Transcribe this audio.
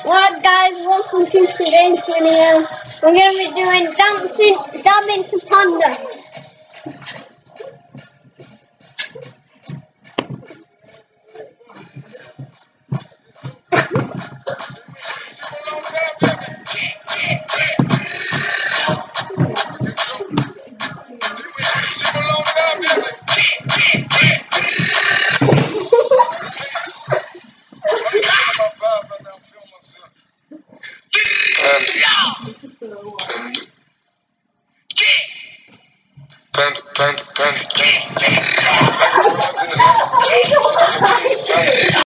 What guys, welcome to today's video. We're going to be doing dubbing to panda. Panda.